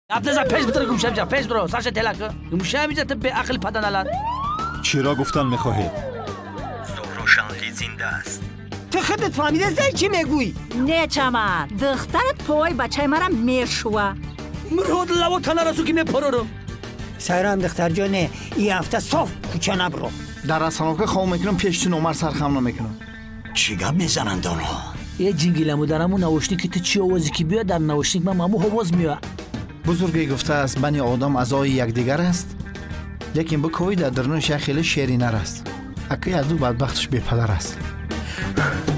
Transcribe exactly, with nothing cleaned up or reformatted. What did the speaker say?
ابتزا پیش بتر گوشم جا پیش برو سرش تلک گوشم میجا به عقل پدن الان چرا گفتن میخواهید؟ زهرا شانلی زنده است. تو خودت فهمیده زی چی میگویی؟ نه چمن دخترت پای بچه مرا میرشوه مرود لوا تنه رسو که میپرورم سایران دختر جانه این هفته صاف کوچه نبرو. در رسانه خواه میکنم پیشتون عمر سرخم نمیکنم. چی گم میزنند آنها؟ یه جنگیلمو دارم نوشتنی که تو چی آوازی که بیاد در نوشتنی من مامو آواز میاد. بزرگی گفته است بنی آدم اعضای یکدیگر است. لیکن بکوی در درونش خیلی شیرین‌تر است. اکی از دو بدبختش بی پدر است.